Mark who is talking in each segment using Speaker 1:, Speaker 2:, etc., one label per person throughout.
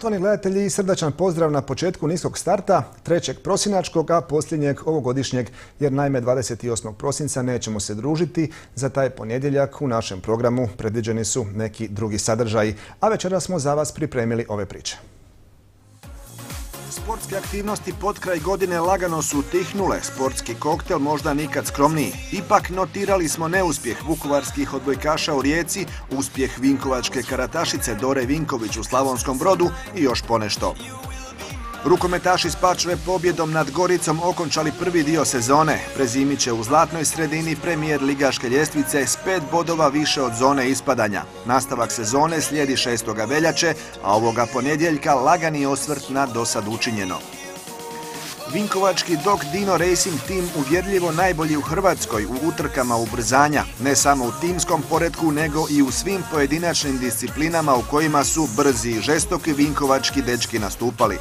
Speaker 1: Poštovani gledatelji, srdačan pozdrav na početku niskog starta, 3. prosinačkog, a posljednjeg ovogodišnjeg, jer naime 28. prosinca nećemo se družiti. Za taj ponedjeljak u našem programu predviđeni su neki drugi sadržaji, a večeras smo za vas pripremili ove priče. Sportske aktivnosti potkraj godine lagano su utihnule, sportski koktel možda nikad skromniji. Ipak notirali smo neuspjeh vukovarskih odbojkaša u Rijeci, uspjeh vinkovačke karatašice Dore Vinković u Slavonskom Brodu i još ponešto. Rukometaši Spačve pobjedom nad Goricom okončali prvi dio sezone. Prezimit će u zlatnoj sredini premijer ligaške ljestvice s 5 bodova više od zone ispadanja. Nastavak sezone slijedi 6. veljače, a ovoga ponedjeljka lagani osvrt na dosad učinjeno. Vinkovački Dok Dino Racing Team uvjerljivo najbolji u Hrvatskoj u utrkama ubrzanja, ne samo u timskom poretku, nego i u svim pojedinačnim disciplinama u kojima su brzi i žestoki vinkovački dečki nastupali.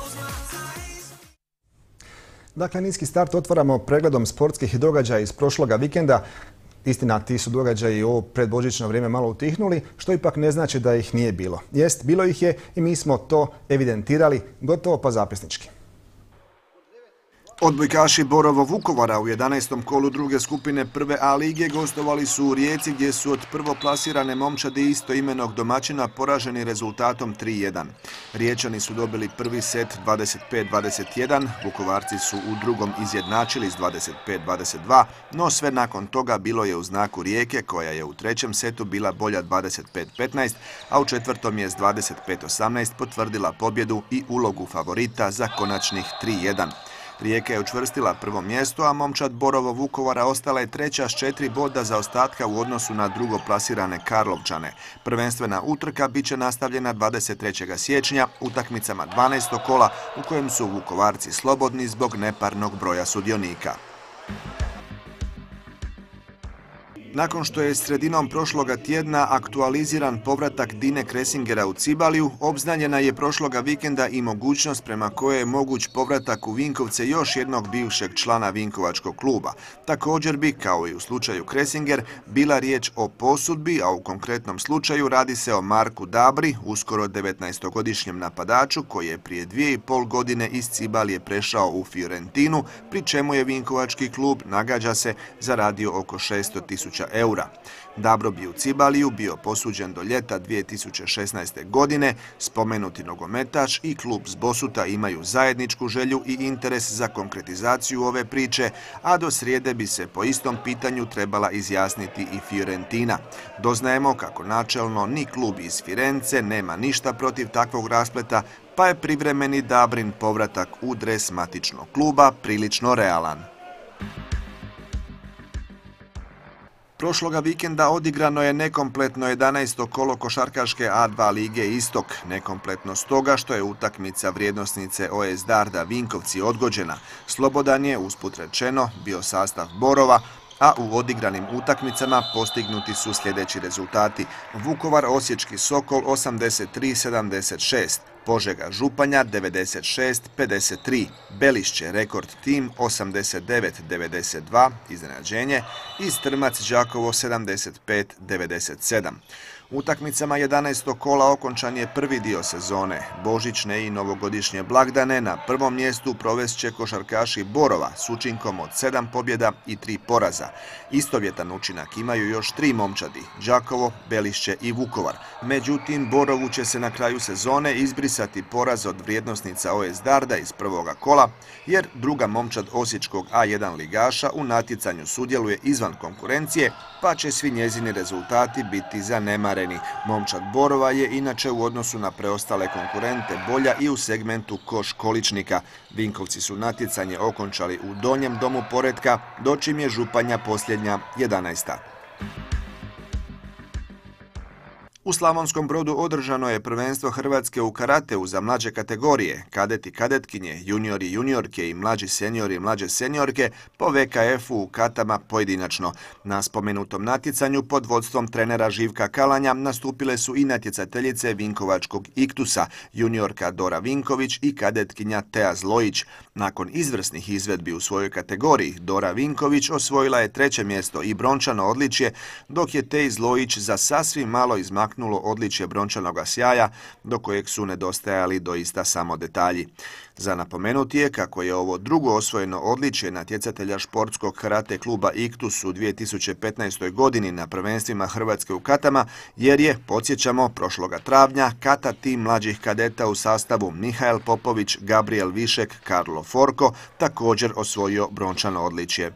Speaker 1: Dakle, niski start otvaramo pregledom sportskih događaja iz prošloga vikenda. Istina, ti su događaji u ovo predbožićno vrijeme malo utihnuli, što ipak ne znači da ih nije bilo. Jest, bilo ih je i mi smo to evidentirali, gotovo pa zapisnički. Odbojkaši Borovo Vukovara u 11. kolu druge skupine prve A lige gostovali su u Rijeci, gdje su od prvoplasirane momčadi istoimenog domaćina poraženi rezultatom 3:1. Riječani su dobili prvi set 25-21, Vukovarci su u drugom izjednačili s 25-22, no sve nakon toga bilo je u znaku Rijeke, koja je u trećem setu bila bolja 25-15, a u četvrtom je s 25-18 potvrdila pobjedu i ulogu favorita za konačnih 3:1. Rijeka je učvrstila prvo mjesto, a momčad Borovo Vukovara ostala je treća s 4 boda zaostatka u odnosu na drugoplasirane Karlovčane. Prvenstvena utrka bit će nastavljena 23. siječnja utakmicama 12. kola u kojem su Vukovarci slobodni zbog neparnog broja sudionika. Nakon što je sredinom prošloga tjedna aktualiziran povratak Dine Kresingera u Cibaliju, obznanjena je prošloga vikenda i mogućnost prema kojoj je moguć povratak u Vinkovce još jednog bivšeg člana Vinkovačkog kluba. Također bi, kao i u slučaju Kresinger, bila riječ o posudbi, a u konkretnom slučaju radi se o Marku Dabri, uskoro 19-godišnjem napadaču koji je prije 2,5 godine iz Cibalije prešao u Fiorentinu, pri čemu je Vinkovački klub, nagađa se, zaradio oko 600.000 eura. Dabro bi u Cibaliju bio posuđen do ljeta 2016. godine. Spomenuti nogometaš i klub s Bosuta imaju zajedničku želju i interes za konkretizaciju ove priče, a do srijede bi se po istom pitanju trebala izjasniti i Fiorentina. Doznajemo kako načelno ni klub iz Firence nema ništa protiv takvog raspleta, pa je privremeni Dabrin povratak u dres matičnog kluba prilično realan. Prošloga vikenda odigrano je nekompletno 11. kolo košarkaške A2 lige Istok. Nekompletno stoga što je utakmica vrijednosnice OS Darda Vinkovci odgođena. Slobodan je, usput rečeno, bio sastav Borova, a u odigranim utakmicama postignuti su sljedeći rezultati. Vukovar Osječki Sokol 83-76, Požega Županja 96-53, Belišće Rekord Tim 89-92, iznenađenje, i Strmac Đakovo 75-97. Utakmicama 11. kola okončan je prvi dio sezone. Božićne i novogodišnje blagdane na prvom mjestu provest će košarkaši Borova s učinkom od 7 pobjeda i 3 poraza. Istovjetan učinak imaju još 3 momčadi, Đakovo, Belišće i Vukovar. Međutim, Borovu će se na kraju sezone izbrisati poraz od vrijednosnica OS Darda iz prvoga kola, jer druga momčad osječkog A1 ligaša u natjecanju sudjeluje izvan konkurencije, pa će svi njezini rezultati biti zanemareni. Momčad Borova je inače u odnosu na preostale konkurente bolja i u segmentu koš količnika. Vinkovci su natjecanje okončali u donjem domu poretka, dočim je Županja posljednja 11. U Slavonskom Brodu održano je prvenstvo Hrvatske u karateu za mlađe kategorije, kadet i kadetkinje, juniori i juniorke i mlađi seniori i mlađe seniorke po VKF-u u katama pojedinačno. Na spomenutom natjecanju pod vodstvom trenera Živka Kalanja nastupile su i natjecateljice Vinkovačkog Iktusa, juniorka Dora Vinković i kadetkinja Tea Zlojić. Nakon izvrsnih izvedbi u svojoj kategoriji, Dora Vinković osvojila je 3. mjesto i brončano odličje, dok je Teji Zlojić za sasvim malo izmaknula namaknulo odličje brončanoga sjaja, do kojeg su nedostajali doista samo detalji. Za napomenuti je kako je ovo drugo osvojeno odličje natjecatelja športskog karate kluba Iktus u 2015. godini na prvenstvima Hrvatske u katama, jer je, podsjećamo, prošloga travnja kata tim mlađih kadeta u sastavu Mihael Popović, Gabriel Višek, Karlo Forko također osvojio brončano odličje.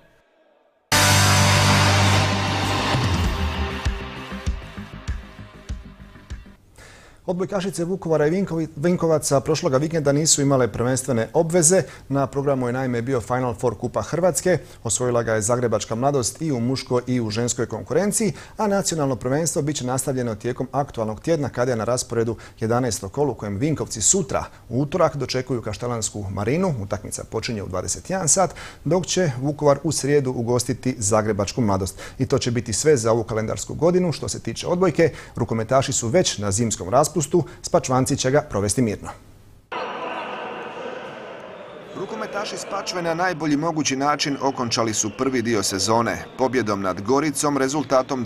Speaker 2: Odbojkašice Vukovara i Vinkovaca prošloga vikenda nisu imale prvenstvene obveze. Na programu je naime bio Final Four Kupa Hrvatske. Osvojila ga je Zagrebačka mladost i u muškoj i u ženskoj konkurenciji, a nacionalno prvenstvo bit će nastavljeno tijekom aktualnog tjedna kada je na rasporedu 11. kolo u kojem Vinkovci sutra u utorak dočekuju Kaštelansku Marinu. Utakmica počinje u 21 sat, dok će Vukovar u srijedu ugostiti Zagrebačku mladost. I to će biti sve za ovu kalendarsku godinu. Što se tiče odbojke, rukometaši su već na zimskom raspustu. Spačvanci će ga provesti mirno.
Speaker 1: Rukometaši Spačve na najbolji mogući način okončali su prvi dio sezone. Pobjedom nad Goricom rezultatom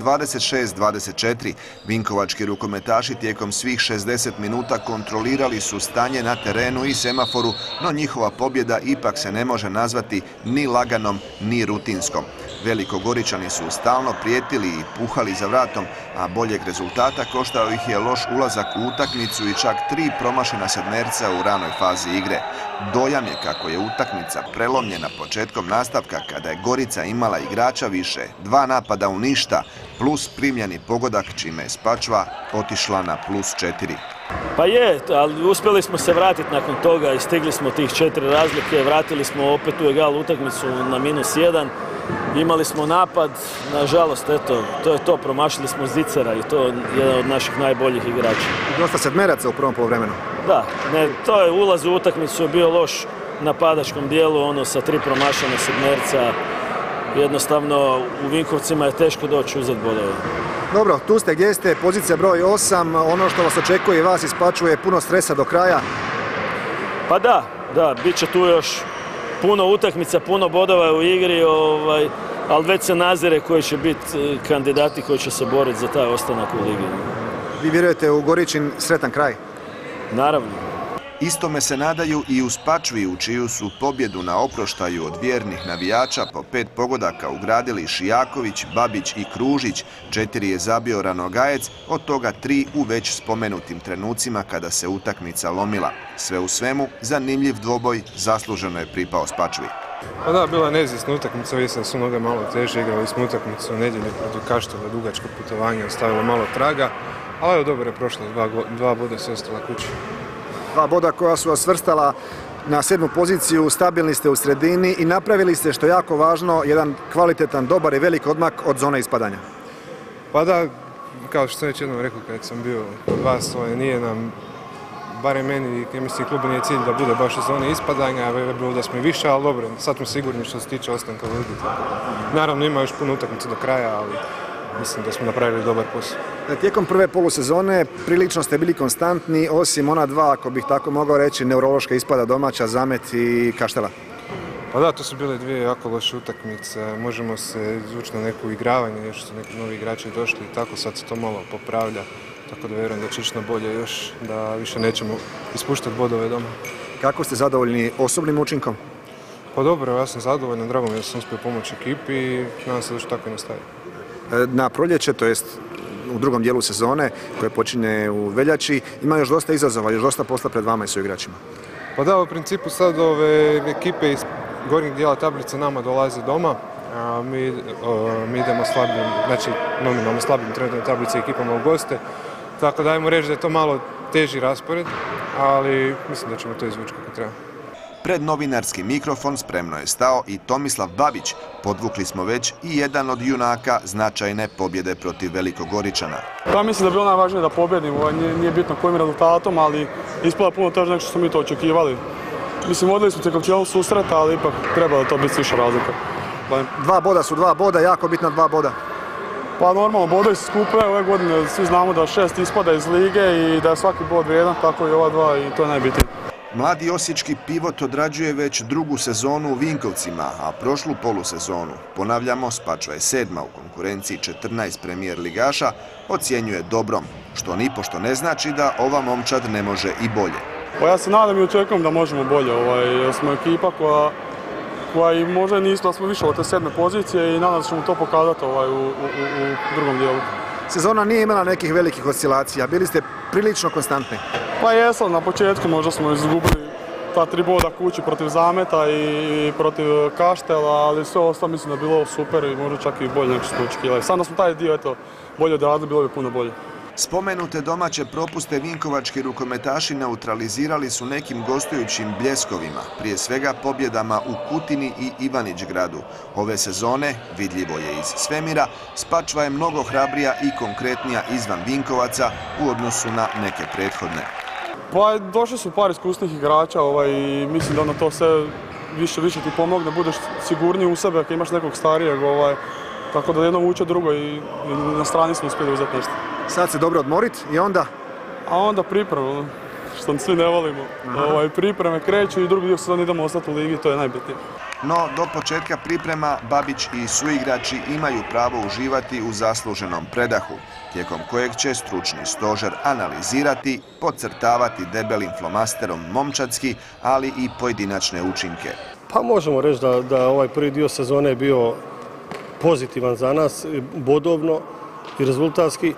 Speaker 1: 26-24. Vinkovački rukometaši tijekom svih 60 minuta kontrolirali su stanje na terenu i semaforu, no njihova pobjeda ipak se ne može nazvati ni laganom, ni rutinskom. Velikogoričani su stalno prijetili i puhali za vratom, a boljeg rezultata koštao ih je loš ulazak u utakmicu i čak 3 promašena sedmerca u ranoj fazi igre. Dojam je kako je utakmica prelomljena početkom nastavka kada je Gorica imala igrača više, 2 napada u ništa, plus primljeni pogodak čime je Spačva otišla na +4.
Speaker 3: Pa je, ali uspjeli smo se vratiti nakon toga i stigli smo tih 4 razlike, vratili smo opet u egal utakmicu na -1. Imali smo napad, nažalost, eto, to je to, promašili smo Zicera i to je jedan od naših najboljih igrača.
Speaker 2: Dosta sedmeraca u prvom poluvremenu.
Speaker 3: Da, to je ulaz u utakmicu je bio loš na padačkom dijelu, sa 3 promašena sedmerca. Jednostavno, u Vinkovcima je teško doći uzeti bodove.
Speaker 2: Dobro, tu ste gdje ste, pozicija broj 8, ono što vas očekuje i vas isplaćuje puno stresa do kraja.
Speaker 3: Pa da, bit će tu još puno utakmica, puno bodova u igri, ali već se nazire koji će biti kandidati koji će se boriti za taj ostanak u ligi.
Speaker 2: Vi vjerujete u Goričin sretan kraj?
Speaker 3: Naravno.
Speaker 1: Istome se nadaju i u Spačvi, u čiju su pobjedu na oproštaju od vjernih navijača po 5 pogodaka ugradili Šijaković, Babić i Kružić. 4 je zabio Ranogajec, od toga 3 u već spomenutim trenucima kada se utakmica lomila. Sve u svemu, zanimljiv dvoboj zasluženo je pripao Spačvi.
Speaker 4: Pa da, bila je neizvjesna utakmica, mislim da su noge malo teže, igrali smo utakmicu u nedjelju protiv Kaštela, dugačko putovanje, ostavilo malo traga, ali evo dobro je prošlo, 2 boda se ostala kući.
Speaker 2: 2 boda koja su vas svrstala na 7. poziciju, stabilni ste u sredini i napravili ste, što je jako važno, jedan kvalitetan, dobar i velik odmak od zone ispadanja.
Speaker 4: Pa da, kao što sam već jednom rekao kad sam bio kod vas, nije nam, barem meni i mislim klubu nije cilj da bude baš u zoni ispadanja, a bilo da smo i više, ali dobro, sad smo sigurni što se tiče ostanka u ligi. Naravno ima još puno utakmica do kraja, ali mislim da smo napravili dobar posao.
Speaker 2: Tijekom prve polusezone prilično ste bili konstantni, osim ona 2, ako bih tako mogao reći, neurološka ispada domaća, Zamet i Kaštela.
Speaker 4: Pa da, to su bile 2 jako loše utakmice, možemo se izvući na neko igravanje, još su neki novi igrači došli i tako, sad se to malo popravlja, tako da vjerujem da će ići na bolje još, da više nećemo ispuštati bodove doma.
Speaker 2: Kako ste zadovoljni osobnim učinkom?
Speaker 4: Pa dobro, ja sam zadovoljan, drago mi je da sam uspio pomoći ekipi i nadam se da će tako i nastaviti.
Speaker 2: Na proljeće, to jest u drugom dijelu sezone koje počinje u veljači, ima još dosta izazova, još dosta posla pred vama i su igračima.
Speaker 4: Pa da, u principu sad ove ekipe iz gornjeg dijela tablice nama dolaze doma, a mi idemo slabim, znači nominalno slabim trenutno tablice ekipama u goste, tako da ajmo reći da je to malo teži raspored, ali mislim da ćemo to izvući kako treba.
Speaker 1: Pred novinarski mikrofon spremno je stao i Tomislav Babić. Podvukli smo već i jedan od junaka značajne pobjede protiv Velikogoričana.
Speaker 5: Ja mislim da je bilo najvažnije da pobjedimo, nije bitno kojim rezultatom, ali ispada puno teže nego što smo mi to očekivali. Mislim, vodili smo tijekom cijelog susreta, ali ipak treba da to biti više razlika.
Speaker 2: 2 boda su 2 boda, jako bitna 2 boda.
Speaker 5: Pa normalno, bodovi se skupljaju ove godine, svi znamo da 6 ispada iz lige i da je svaki bod vrijedan, tako i ova 2 i to je najbitnije.
Speaker 1: Mladi osječki Pivot odrađuje već drugu sezonu u Vinkovcima, a prošlu polusezonu, ponavljamo, Spačva je 7. u konkurenciji 14 premijer ligaša, ocjenjuje dobrom. što nipošto ne znači da ova momčad ne može i bolje.
Speaker 5: Pa ja se nadam i očekujem da možemo bolje. Smo ekipa koja i možda nismo, da smo više od te 7. pozicije i nadam se ćemo to pokazati u drugom dijelu.
Speaker 2: Sezona nije imala nekih velikih oscilacija, bili ste prilično konstantni.
Speaker 5: Pa jesam, na početku možda smo izgubili ta 3 boda kući protiv Zameta i protiv Kaštela, ali sve ostalo mislim da je bilo super i možda čak i bolje nego što smo očekivali. Samo da smo taj dio bolje odradili, bilo bi puno bolje.
Speaker 1: Spomenute domaće propuste vinkovački rukometaši neutralizirali su nekim gostujućim bljeskovima, prije svega pobjedama u Kutini i Ivanić-gradu. Ove sezone, vidljivo je iz svemira, Spačva je mnogo hrabrija i konkretnija izvan Vinkovaca u odnosu na neke prethodne.
Speaker 5: Pa došli su par iskusnih igrača i mislim da onda to sve više ti pomogne, da budeš sigurniji u sebe ako imaš nekog starijeg. Tako da jedno vuče drugo i na strani smo uspjeli uzeti nešto.
Speaker 2: Sad se dobro odmorit i onda?
Speaker 5: A onda pripremu, što svi ne volimo. Pripreme kreću i drugi dio sezone idemo ostati u ligi, to je najbitnije.
Speaker 1: No, do početka priprema Babić i suigrači imaju pravo uživati u zasluženom predahu, tijekom kojeg će stručni stožer analizirati, podcrtavati debelim flomasterom momčadski, ali i pojedinačne učinke.
Speaker 6: Pa možemo reći da ovaj prvi dio sezone je bio pozitivan za nas, bodovno i rezultatski.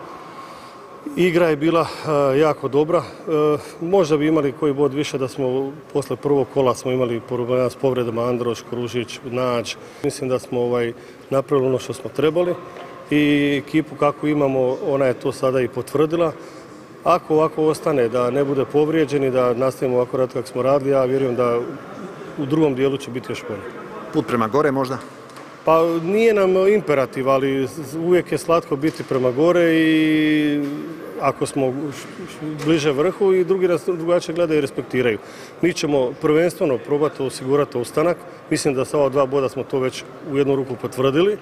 Speaker 6: Igra je bila jako dobra. Možda bi imali koji bod više da smo posle prvog kola smo imali problema s povredama Androš, Kružić, Nađ. Mislim da smo napravili ono što smo trebali i ekipu kako imamo, ona je to sada i potvrdila. Ako ovako ostane, da ne bude povrijeđeni, da nastavimo ovako rad kako smo radili, ja vjerujem da u drugom dijelu će biti još bolje.
Speaker 2: Put prema gore možda?
Speaker 6: Pa nije nam imperativ, ali uvijek je slatko biti prema gore i ako smo bliže vrhu i drugi nas drugačije gledaju i respektiraju. Mi ćemo prvenstveno probati osigurati ostanak. Mislim da sa ova 2 boda smo to već u jednu ruku potvrdili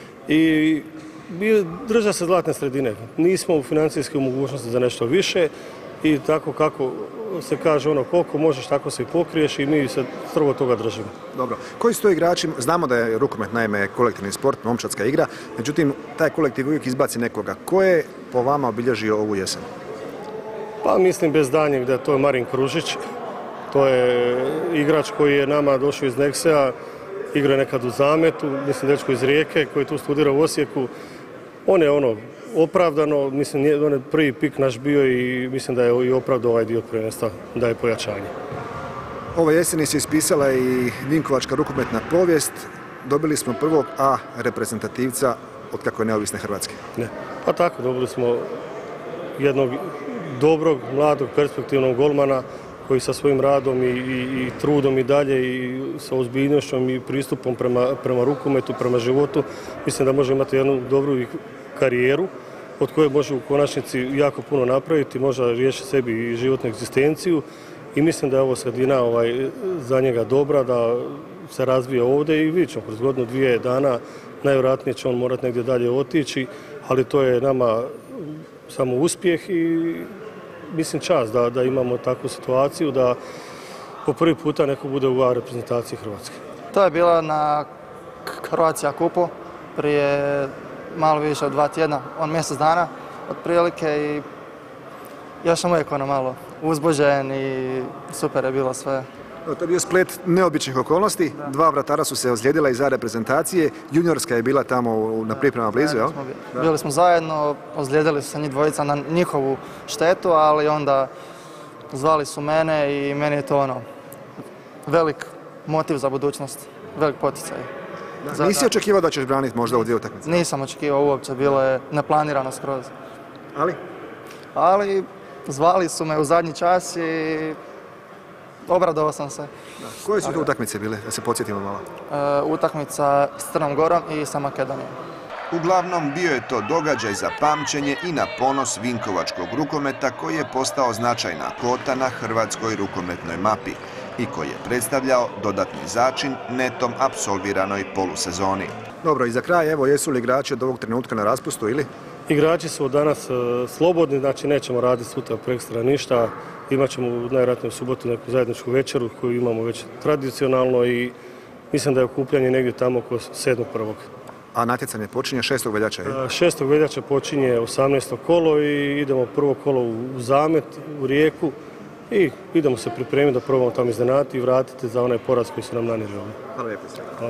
Speaker 6: i drža se zlatne sredine. Nismo u financijskoj mogućnosti za nešto više i tako kako se kaže koliko možeš tako se i pokriješ i mi se strogo toga držimo.
Speaker 2: Dobro. Koji su to igrači? Znamo da je rukomet naime kolektivni sport, momčadska igra, međutim taj kolektiv uvijek izbaci nekoga. Ko je po vama obilježio ovu jesen?
Speaker 6: Pa mislim bez danjeg da je to Marin Kružić. To je igrač koji je nama došao iz Neksea, igra je nekad u Zametu, mislim dečko iz Rijeke koji tu studira u Osijeku. On je opravdano, mislim on je prvi pik naš bio i mislim da je i opravdao ovaj dio prvenstva, da je pojačanje.
Speaker 2: Ove jeseni se ispisala i vinkovačka rukometna povijest. Dobili smo prvog A reprezentativca od kako je neovisne Hrvatske.
Speaker 6: Ne, pa tako, dobili smo jednog dobrog, mladog, perspektivnog golmana koji sa svojim radom i trudom i dalje i sa ozbiljnošćom i pristupom prema rukometu, prema životu, mislim da može imati jednu dobru karijeru od koje može u konačnici jako puno napraviti, možda riješiti sebi i životnu egzistenciju i mislim da je ovo sredina za njega dobra, da se razvije ovdje i vidjet ćemo kroz godinu, 2 dana, najvjerojatnije će on morati negdje dalje otići, ali to je nama samo uspjeh i mislim čast da imamo takvu situaciju da po prvi puta neko bude u A reprezentaciji Hrvatske.
Speaker 7: To je bilo na Croatia Cupu prije malo više od 2 tjedna, mjesec dana otprilike i još sam uvijek malo uzbuđen i super je bilo sve.
Speaker 2: To je bio splet neobičnih okolnosti, 2 vratara su se ozlijedila iz A reprezentacije, juniorska je bila tamo na pripremama blizu, jel?
Speaker 7: Bili smo zajedno, ozlijedili su se njih dvojica na njihovu štetu, ali onda zvali su mene i meni je to velik motiv za budućnost, velik poticaj.
Speaker 2: Nisi očekivao da ćeš braniti možda u 2 utakmice?
Speaker 7: Nisam očekivao uopće, bilo je neplanirano skroz. Ali zvali su me u zadnji čas i obradovao sam se.
Speaker 2: Koje su to utakmice bile, da se podsjetimo malo?
Speaker 7: Utakmica s Crnom Gorom i sa Makedonijom.
Speaker 1: Uglavnom, bio je to događaj za pamćenje i na ponos vinkovačkog rukometa koji je postao značajna kota na hrvatskoj rukometnoj mapi i koji je predstavljao dodatni začin netom apsolviranoj polusezoni.
Speaker 2: Dobro, i za kraj, evo, jesu li igrači od ovog trenutka na raspustu ili?
Speaker 6: Igrači su od danas slobodni, znači nećemo raditi sutra prekstra ništa. Imat ćemo najvjerojatnije u subotu neku zajedničku večeru koju imamo već tradicionalno i mislim da je okupljanje negdje tamo oko 7.1.
Speaker 2: A natjecanje počinje 6. veljače?
Speaker 6: 6. veljače počinje 18. kolo i idemo prvo kolo u Zamet, u Rijeku i idemo se pripremiti da probamo tamo iznenaditi i vratiti za onaj poraz koji su nam nanijeli.
Speaker 2: Hvala lijepo.
Speaker 6: Hvala.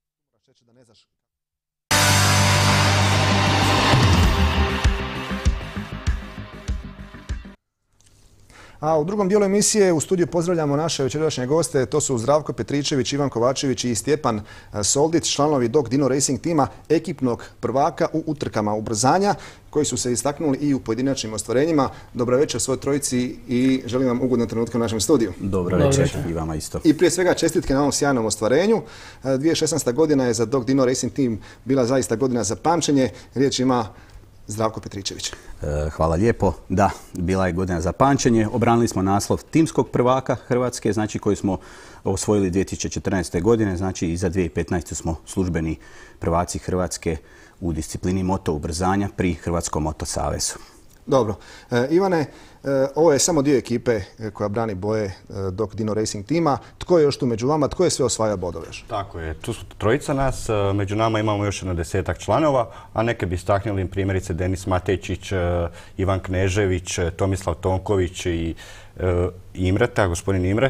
Speaker 2: A u drugom dijelu emisije u studiju pozdravljamo naše večerašnje goste. To su Zdravko Petričević, Ivan Kovačević i Stjepan Soldić, članovi Dog Dino Racing tima, ekipnog prvaka u utrkama ubrzanja, koji su se istaknuli i u pojedinačnim ostvarenjima. Dobra večer svoj trojici i želim vam ugodne trenutke u našem studiju.
Speaker 8: Dobra večer i vama isto.
Speaker 2: I prije svega čestitke na ovom sjajnom ostvarenju. 2016. godina je za Dog Dino Racing tim bila zaista godina za pamćenje. Riječ ima Zdravko Petričević.
Speaker 8: Hvala lijepo. Da, bila je godina za pamćenje. Obranili smo naslov timskog prvaka Hrvatske, znači koji smo osvojili 2014. godine, znači i za 2015. smo službeni prvaci Hrvatske u disciplini moto ubrzanja pri Hrvatskom moto savezu.
Speaker 2: Dobro. Ivane, ovo je samo dio ekipe koja brani boje Dog Dino Racing tima. Tko je još tu među vama? Tko je sve osvaja bodove?
Speaker 9: Tako je. Tu su trojica nas. Među nama imamo još jedno 10-ak članova, a neke bi istaknuli primjerice Denis Matejčić, Ivan Knežević, Tomislav Tonković i Imreta, gospodin Imre.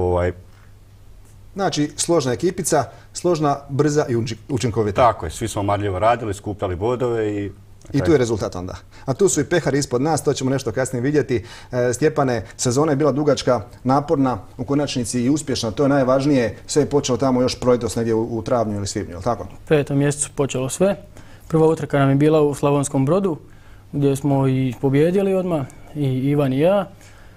Speaker 2: Znači, složna ekipica, složna, brza i učinkovita.
Speaker 9: Tako je. Svi smo marljivo radili, skupljali bodove i...
Speaker 2: I tu je rezultat onda. A tu su i pehari ispod nas, to ćemo nešto kasnije vidjeti. Stjepane, sezona je bila dugačka, naporna, u konačnici i uspješna, to je najvažnije. Sve je počelo tamo još proljetos negdje u travnju ili svibnju, ili tako?
Speaker 10: U 5. mjesecu počelo sve. Prva utrka nam je bila u Slavonskom Brodu, gdje smo i pobjedili odmah, i Ivan i ja.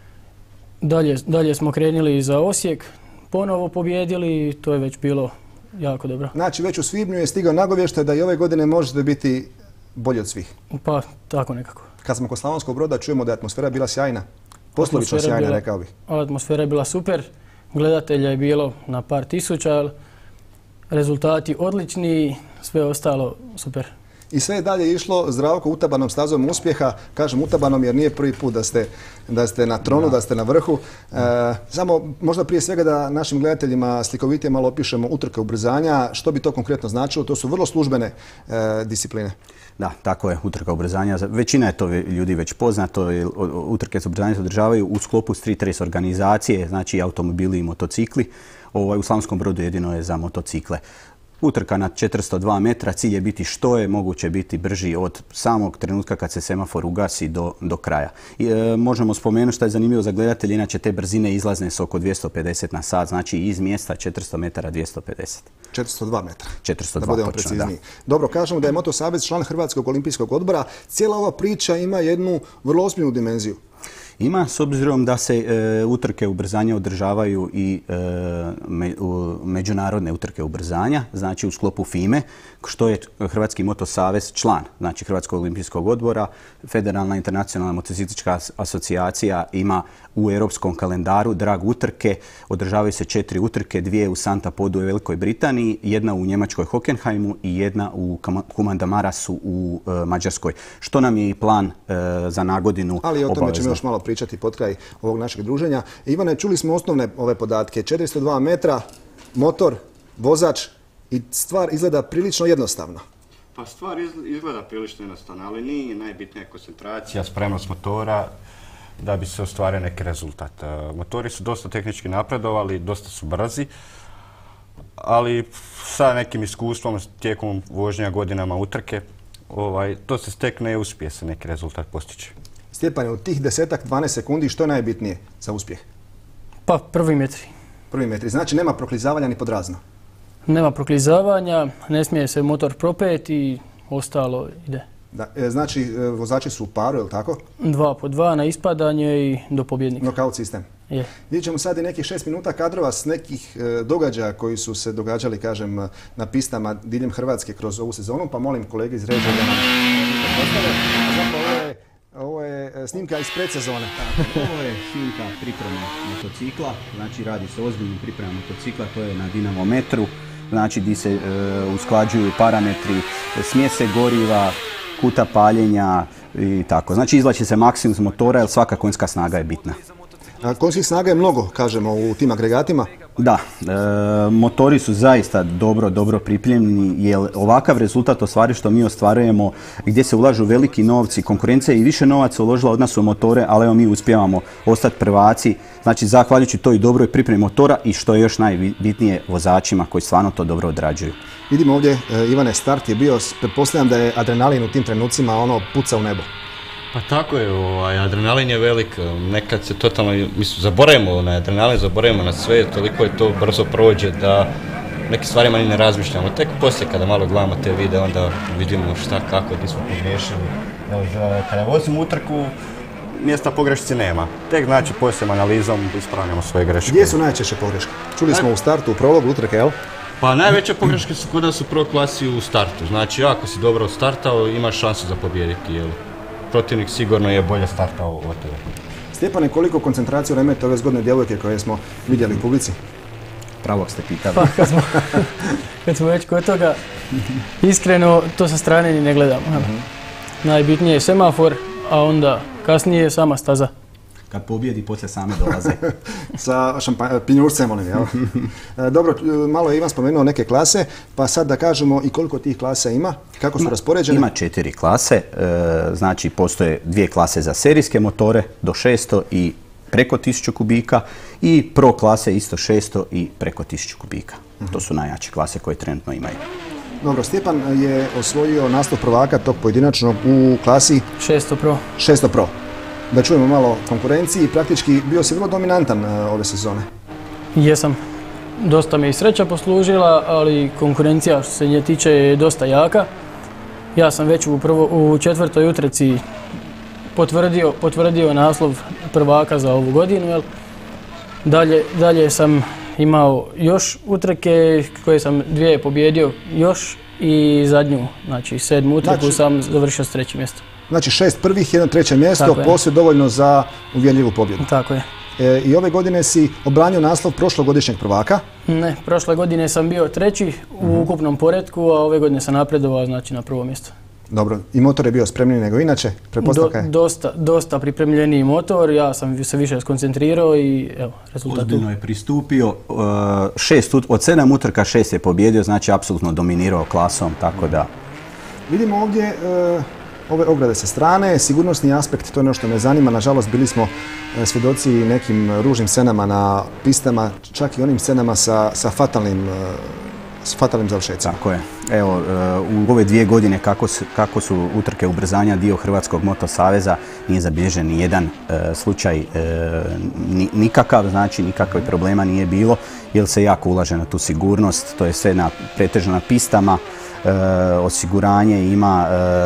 Speaker 10: Dalje smo krenuli za Osijek, ponovo pobjedili i to je već bilo jako dobro.
Speaker 2: Znači, već u svibnju je stigao nagovještaj da i ove godine možete biti bolji od svih.
Speaker 10: Pa, tako nekako.
Speaker 2: Kad smo kod Slavonskog Broda čujemo da je atmosfera bila sjajna. Poslovično sjajna, rekao bih.
Speaker 10: Atmosfera je bila super. Gledatelja je bilo na par tisuća. Rezultati odlični, sve ostalo super.
Speaker 2: I sve je dalje išlo Zdravko utabanom stazom uspjeha. Kažem utabanom jer nije prvi put da ste na tronu, da ste na vrhu. Samo možda prije svega da našim gledateljima slikovitije malo opišemo utrke ubrzanja. Što bi to konkretno značilo? To su vrlo službene discipline.
Speaker 8: Da, tako je, utrka ubrzanja. Većina je to ljudi već poznato. Utrke ubrzanja se održavaju u sklopu street race organizacije, znači automobili i motocikli. U Slavonskom Brodu jedino je za motocikle. Utrka na 402 metra, cilj je biti što je moguće biti brži od samog trenutka kad se semafor ugasi do kraja. Možemo spomenuti što je zanimljivo za gledatelje, inače te brzine izlazne su oko 250 na sat, znači iz mjesta 400 metara 250.
Speaker 2: 402 metra.
Speaker 8: 402,
Speaker 2: da budemo
Speaker 8: točno,
Speaker 2: precizniji.
Speaker 8: da.
Speaker 2: Dobro, kažemo da je Moto Savez član Hrvatskog olimpijskog odbora. Cijela ova priča ima jednu vrlo ozbiljnu dimenziju.
Speaker 8: Ima, s obzirom da se utrke ubrzanja održavaju i međunarodne utrke ubrzanja, znači u sklopu FIME, što je Hrvatski moto savez član, znači Hrvatskog olimpijskog odbora. Federalna internacionalna motociklistička asocijacija ima u europskom kalendaru drag utrke. Održavaju se 4 utrke, 2 u Santa Podu u Velikoj Britaniji, jedna u Njemačkoj Hockenheimu i jedna u Kumandamarasu u Mađarskoj. Što nam je i plan za nagodinu obavezno.
Speaker 2: Ali o tome ćemo još malo pričati pod kraj ovog našeg druženja. Ivane, čuli smo osnovne ove podatke. 402 metra, motor, vozač i stvar izgleda prilično jednostavno.
Speaker 9: Pa stvar izgleda prilično jednostavno, ali nije najbitnija koncentracija, spremnost motora da bi se ostvario neki rezultat. Motori su dosta tehnički napredovali, dosta su brzi, ali sa nekim iskustvom tijekom vožnja godinama utrke, to se stekne i uspije se neki rezultat postići.
Speaker 2: Stjepane, u tih 10-12 sekundi što je najbitnije za uspjeh?
Speaker 10: Pa prvi metri.
Speaker 2: Prvi metri. Znači nema proklizavanja ni pod razno?
Speaker 10: Nema proklizavanja, ne smije se motor propeti i ostalo ide.
Speaker 2: Da, znači vozači su u paru, je li tako?
Speaker 10: 2 po 2 na ispadanje i do pobjednika.
Speaker 2: Knockout sistem.
Speaker 10: Je.
Speaker 2: Vidjet ćemo sad i nekih 6 minuta kadrova s nekih događaja koji su se događali, kažem, na pistama diljem Hrvatske kroz ovu sezonu, pa molim kolege iz režije da nam postave. Zapravo ovo je snimka iz predsezone.
Speaker 8: Ovo je snimka pripreme motocikla, znači radi se o ozbiljnim pripremama motocikla, to je na dinamometru, znači gdje se usklađuju parametri smjese goriva, kuta paljenja i tako. Znači izvlači se maksimum motora jer svaka konjska snaga je bitna.
Speaker 2: Konjskih snaga je mnogo, kažemo, u tim agregatima.
Speaker 8: Da, motori su zaista dobro pripremljeni, jer ovakav rezultat ostvari što mi ostvarujemo, gdje se ulažu veliki novci, konkurencija i više novaca uložila od nas u motore, ali evo mi uspijevamo ostati prvaci, znači zahvaljujući toj dobroj pripremi motora i što je još najbitnije vozačima koji stvarno to dobro odrađuju.
Speaker 2: Vidimo ovdje, Ivane, start je bio, pretpostavljam da je adrenalin u tim trenucima puca u nebo.
Speaker 9: Pa tako je, adrenalin je velik, nekad se totalno, zaboravimo na adrenalin, zaboravimo na sve, toliko je to brzo prođe da neke stvarima ni ne razmišljamo. Tek poslije kada malo gledamo te videe, onda vidimo šta, kako, gdje smo pogriješili. Kada vozimo utrku, mjesta pogrešci nema. Tek znači poslije analizom ispravljamo svoje greške.
Speaker 2: Gdje su najčešće pogreške? Čuli smo u startu, u prologu utrke, jel?
Speaker 9: Pa najveće pogreške su kod nas u prvoj klasi u startu. Znači ako si dobro startao, imaš šansu za pobijediti, jel? Protivnik sigurno je bolje startao od tebe.
Speaker 2: Stjepane, koliko koncentraciju remete ove zgodne djevojke koje smo vidjeli u publici?
Speaker 8: Pravog ste pitali.
Speaker 10: Pa kad smo već kod toga, iskreno to sa strane ni ne gledamo. Najbitnije je semafor, a onda kasnije sama staza.
Speaker 8: Kad pobjedi, poslije same dolaze.
Speaker 2: Sa pinjurcem onim, jel? Dobro, malo je Ivan spomenuo neke klase, pa sad da kažemo i koliko tih klasa ima, kako su raspoređene?
Speaker 8: Ima 4 klase, znači postoje 2 klase za serijske motore do 600 i preko 1000 kubika i pro klase isto 600 i preko 1000 kubika. To su najjače klase koje trenutno imaju.
Speaker 2: Dobro, Stjepan je osvojio naslov prvaka tog pojedinačnog u klasi
Speaker 10: 600 Pro.
Speaker 2: 600 Pro. Da čujemo malo konkurenciji, praktički bio si vrlo dominantan ove sezone.
Speaker 10: Jesam. Dosta me i sreća poslužila, ali konkurencija što se nje tiče je dosta jaka. Ja sam već u 4. utrci potvrdio naslov prvaka za ovu godinu. Dalje sam imao još utrke koje sam 2 pobjedio još i zadnju, znači 7. utrku sam završio s 3. mjestom.
Speaker 2: Znači 6 prvih, 1 treće mjesto, posve dovoljno za uvjerljivu pobjedu.
Speaker 10: Tako je.
Speaker 2: I ove godine si obranio naslov prošlogodišnjeg prvaka?
Speaker 10: Ne, prošle godine sam bio 3. u ukupnom poretku, a ove godine sam napredovao, znači na 1. mjesto.
Speaker 2: Dobro, i motor je bio spremniji nego inače, pretpostavka je?
Speaker 10: Dosta pripremljeniji motor, ja sam se više skoncentrirao i evo, rezultat tu.
Speaker 8: Ozbiljno je pristupio, od 7 utrka 6 je pobjedio, znači apsolutno dominirao klasom, tako da...
Speaker 2: Vidimo ovdje ove ograde sa strane, sigurnosni aspekt, to je ono što me zanima. Nažalost, bili smo svjedoci nekim ružnim scenama na pistama, čak i onim scenama sa fatalnim završecima.
Speaker 8: Tako je. Evo, u ove 2 godine kako su utrke ubrzanja dio Hrvatskog motosaveza, nije zabilježen ni jedan slučaj nikakav, znači nikakve problema nije bilo, jer se jako ulaže na tu sigurnost, to je sve pretežno na pistama. Osiguranje ima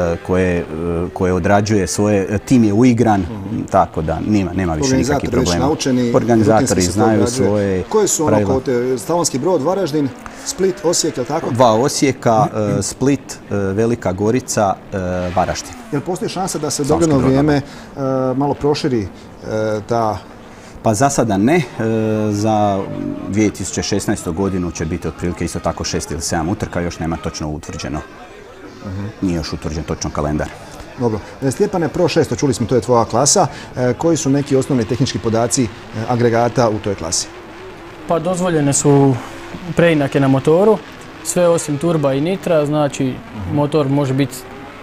Speaker 8: koje odrađuje svoje, tim je uigran, tako da nema više nikakvih problema. Organizatori znaju svoje pravila.
Speaker 2: Koje su ono kvote? Slavonski Brod, Varaždin, Split, Osijek, je li tako?
Speaker 8: 2 Osijeka, Split, Velika Gorica, Varaždin.
Speaker 2: Jel postoji šansa da se dogledno vrijeme malo proširi ta...
Speaker 8: Pa za sada ne, za 2016. godinu će biti otprilike isto tako 6 ili 7 utrka, još nema točno utvrđeno. Nije još utvrđen točno kalendar.
Speaker 2: Dobro. Stjepane, Pro 600, čuli smo, to je tvoja klasa. Koji su neki osnovni tehnički podaci agregata u toj klasi?
Speaker 10: Pa dozvoljene su preinake na motoru, sve osim turba i nitra, znači motor može biti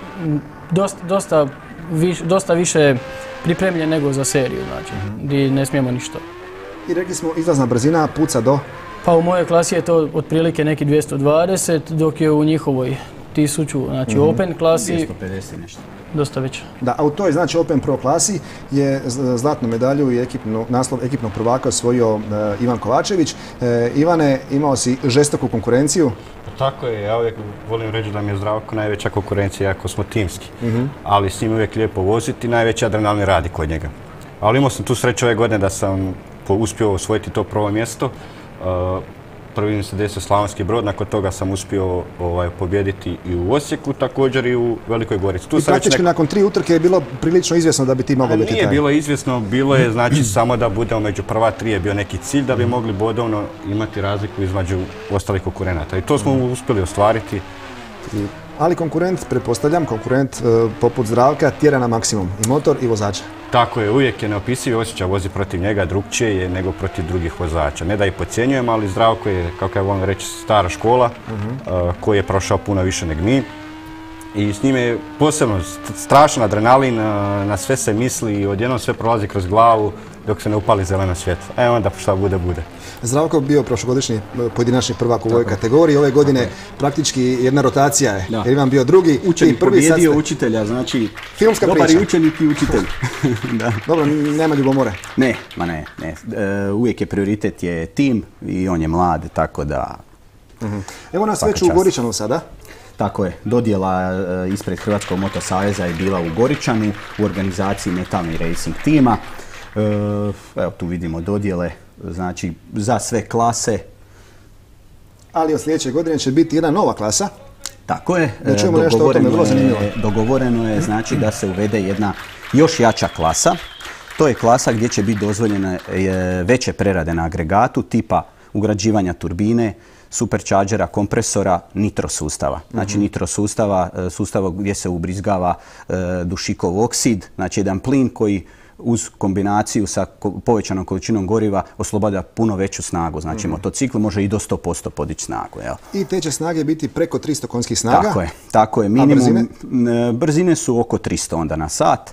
Speaker 10: dosta više pripremljen nego za seriju, znači, gdje ne smijemo ništa.
Speaker 2: I rekli smo, izlazna brzina puca do?
Speaker 10: Pa u mojoj klasi je to otprilike neki 220, dok je u njihovoj 1000, znači Open klasi...
Speaker 8: 250 nešto.
Speaker 10: Dosta već.
Speaker 2: Da, a u toj, znači, Open Pro klasi je zlatnu medalju i naslov ekipnog prvaka osvojio Ivan Kovačević. Ivane, imao si žestoku konkurenciju?
Speaker 9: Tako je, ja uvijek volim reći da mi je Zdravko najveća konkurencija ako smo timski, ali s njim uvijek lijepo voziti, najveći adrenalin radi kod njega. Ali imao sam tu sreću ove godine da sam uspio osvojiti to prvo mjesto. Prvi mi se desio Slavonski Brod, nakon toga sam uspio pobijediti i u Osijeku, također i u Velikoj Gorici.
Speaker 2: I praktički nakon 3 utrke je bilo prilično izvjesno da bi ti mogao biti taj?
Speaker 9: Nije bilo izvjesno, bilo je znači samo da budemo među prva 3 je bio neki cilj da bi mogli bodovno imati razliku između ostalih konkurenata. I to smo uspjeli ostvariti.
Speaker 2: Ali konkurent, pretpostavljam, konkurent poput Zdravka tjera na maksimum i motor i vozača.
Speaker 9: Tako je, uvijek je neopisivi osjećaj vozi protiv njega, drugčije je nego protiv drugih vozača. Ne da ih podcjenjujem, ali Zdravko je, kako ja volim reći, stara škola, koji je prošao puno više nego mi. I s njime je posebno strašan adrenalin, na sve se misli i odjednom sve prolazi kroz glavu dok se ne upali zeleno svjetlo. Onda šta bude, bude.
Speaker 2: Zdravko je bio prošlogodišnji pojedinačni prvak u ovoj kategoriji. Ove godine praktički jedna rotacija je. Jer Ivan bio drugi.
Speaker 8: Učenik pobjedio učitelja, znači
Speaker 2: filmska
Speaker 8: dobar
Speaker 2: priča.
Speaker 8: I učenik i učitelj. Da.
Speaker 2: Dobro, nema ljubomore.
Speaker 8: Ne. Uvijek je prioritet je tim i on je mlad, tako da...
Speaker 2: Evo nas već u Goričanu sada.
Speaker 8: Tako je, dodjela ispred Hrvatskog motosaveza je bila u Goričanu u organizaciji metalni racing tima. Evo tu vidimo dodjele, znači za sve klase.
Speaker 2: Ali od sljedeće godine će biti jedna nova klasa.
Speaker 8: Tako je,
Speaker 2: da čujemo nešto o tome, vrlo zanimljivo.
Speaker 8: Dogovoreno je znači da se uvede jedna još jača klasa. To je klasa gdje će biti dozvoljene veće prerade na agregatu tipa ugrađivanja turbine, superchargera, kompresora, nitro sustava. Znači nitro sustava gdje se ubrizgava dušikov oksid, znači jedan plin koji uz kombinaciju sa povećanom količinom goriva oslobađa puno veću snagu. Znači motocikl može i do 100% podići snagu. Jel?
Speaker 2: I te će snage biti preko 300 konjskih snaga?
Speaker 8: Tako je. Minimum, brzine su oko 300 onda na sat.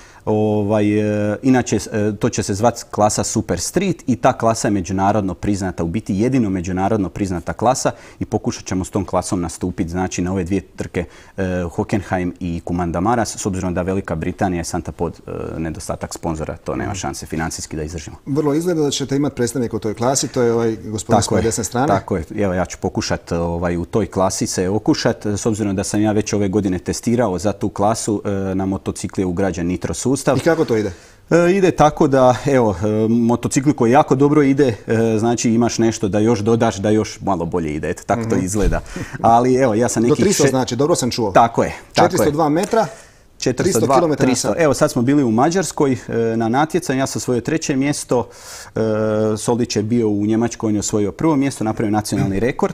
Speaker 8: Inače, to će se zvati klasa Super Street i ta klasa je međunarodno priznata, u biti jedino međunarodno priznata klasa i pokušat ćemo s tom klasom nastupiti znači, na ove dvije trke Hockenheim i Kumandamaras, s obzirom da Velika Britanija je Santa Pod nedostatak sponzora, to nema šanse financijski da izdržimo.
Speaker 2: Vrlo izgleda da ćete imati predstavnika u toj klasi, to je ovaj gospodin s desne strane.
Speaker 8: Tako je, evo ja ću pokušati u toj klasi se okušati, s obzirom da sam ja već ove godine testirao za tu klasu, na motocikli je ugrađen nitro sustav.
Speaker 2: I kako to ide?
Speaker 8: Ide tako da, evo, motocikl koji jako dobro ide, znači imaš nešto da još dodaš, da još malo bolje ide, eto, tako to izgleda. Ali evo, ja sam nekih...
Speaker 2: Do 300 znači, dobro sam čuo.
Speaker 8: Tako je.
Speaker 2: 402 metra, 300 km na sat.
Speaker 8: Evo, sad smo bili u Mađarskoj na natjecanju, ja sam osvojio 3. mjesto, Soldić je bio u Njemačkoj, on je osvojio 1. mjesto, napravio nacionalni rekord.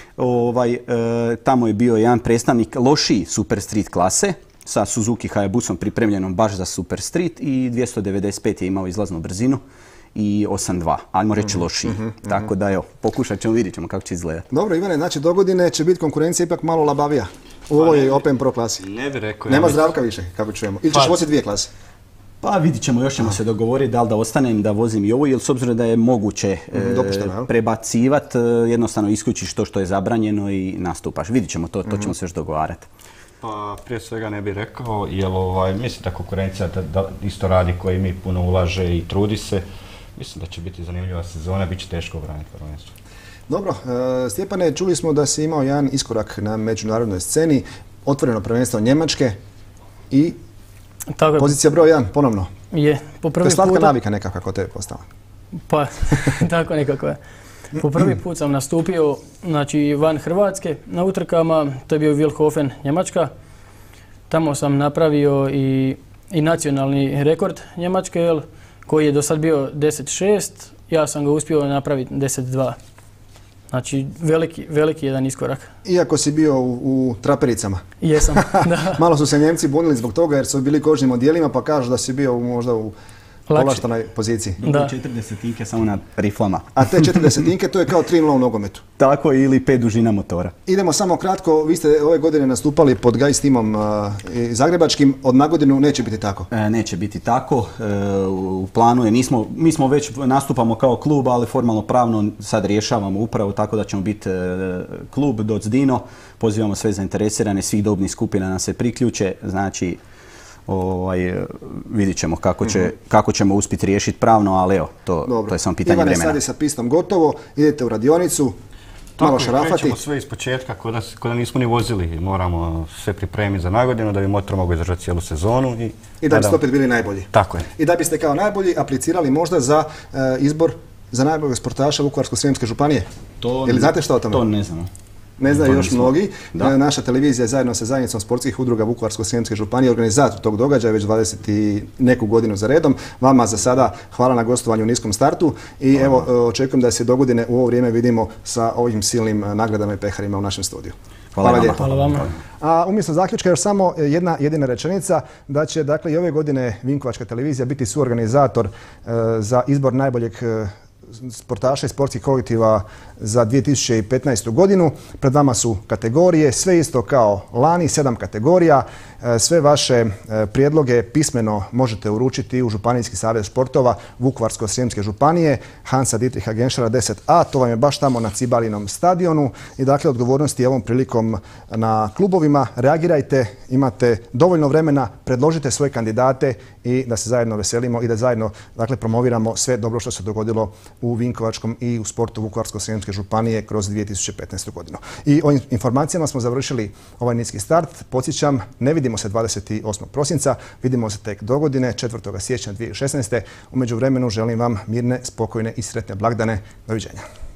Speaker 8: Tamo je bio jedan predstavnik lošiji Super Street klase, sa Suzuki Hayabusom pripremljenom baš za Super Street i 295 je imao izlaznu brzinu i 8.2, ajmo reći lošiji. Tako da evo, pokušat ćemo, vidjet ćemo kako će izgledati.
Speaker 2: Dobro Ivane, znači dogodine će biti konkurencija ipak malo labavija u ovoj Open Pro klasi.
Speaker 9: Ne bi rekao.
Speaker 2: Nema Zdravka više, kako čujemo. Ili ćeš voziti dvije klase?
Speaker 8: Pa vidit ćemo, još ćemo se dogovoriti da li da ostanem da vozim i ovo, jer s obzirom da je moguće prebacivati, jednostavno isključiš to što je zabranjeno i nastupaš. Vidit ćemo to, to ćemo se još dogovarati.
Speaker 9: Pa prije svega ne bih rekao, jer mislim da konkurencija da isto radi koji mi puno ulaže i trudi se. Mislim da će biti zanimljiva sezona, bit će teško obraniti prvenstvo.
Speaker 2: Dobro, Stjepane, čuli smo da si imao jedan iskorak na međunarodnoj sceni, otvoreno prvenstvo Njemačke i pozicija broj 1 ponovno.
Speaker 10: Je, po prvi put...
Speaker 2: To je slatka navika nekako kako te je postala.
Speaker 10: Pa, tako nekako je. Po prvi put sam nastupio znači, van Hrvatske na utrkama, to je bio Wilhofen, Njemačka. Tamo sam napravio i nacionalni rekord Njemačke, koji je do sad bio 10.6, ja sam ga uspio napraviti 10.2. Znači veliki jedan iskorak.
Speaker 2: Iako si bio u trapericama.
Speaker 10: Jesam, da.
Speaker 2: Malo su se Njemci bunili zbog toga jer su bili kožnim odjelima pa kažu da si bio možda u povlaštenoj poziciji.
Speaker 8: Da. 40 samo na riflama.
Speaker 2: A te 40 to je kao 3-0 u nogometu.
Speaker 8: Tako, ili 5 dužina motora.
Speaker 2: Idemo samo kratko, vi ste ove godine nastupali pod Gajs timom zagrebačkim, od nagodinu neće biti tako?
Speaker 8: Neće biti tako, u planu je, mi smo već nastupamo kao klub, ali formalno pravno sad rješavamo upravo tako da ćemo biti klub Doc Dino, pozivamo sve zainteresirane, svih dobnih skupina nam se priključe, znači vidit ćemo kako ćemo uspjeti riješiti pravno, ali evo, to je samo pitanje vremena.
Speaker 2: Ivane, sad je sa pistom gotovo, idete u radionicu, malo šarafati.
Speaker 9: Krećemo sve iz početka, ko da nismo ni vozili. Moramo sve pripremiti za nagodinu da bi motor mogao izdržati cijelu sezonu.
Speaker 2: I da biste opet bili najbolji.
Speaker 9: Tako je.
Speaker 2: I da biste kao najbolji aplicirali možda za izbor za najboljeg sportaša Vukovarsko-srijemske županije. Ili znate što o tome?
Speaker 8: To ne znamo.
Speaker 2: Ne znaju još mnogi. Naša televizija je zajedno sa zajednicom sportskih udruga Vukovarsko-srijemske županije organizator tog događaja već 20 i neku godinu za redom. Vama za sada hvala na gostovanju u niskom startu i evo očekujem da se dogodine u ovo vrijeme vidimo sa ovim silnim nagradama i peharima u našem studiju.
Speaker 8: Hvala lijepo.
Speaker 10: Hvala vama.
Speaker 2: A umjesto zaključka još samo jedna jedina rečenica da će dakle i ove godine Vinkovačka televizija biti suorganizator za izbor najboljeg sportaša i sportskih kolektiva za 2015. godinu. Pred vama su kategorije, sve isto kao lani, 7 kategorija. Sve vaše prijedloge pismeno možete uručiti u Županijski savez športova Vukovarsko-srijemske županije, Hansa Dietricha Genschera 10A, to vam je baš tamo na Cibalinom stadionu i dakle odgovornost je ovom prilikom na klubovima. Reagirajte, imate dovoljno vremena, predložite svoje kandidate i da se zajedno veselimo i da zajedno dakle promoviramo sve dobro što se dogodilo u Vinkovačkom i u sportu Vukovarsko-srijemske županije kroz 2015. godinu. I ovim informacijama smo završili ovaj niski start. Podsjećam, ne vidimo se 28. prosinca, vidimo se tek dogodine 4. siječnja 2016. U međuvremenu želim vam mirne, spokojne i sretne blagdane. Doviđenja.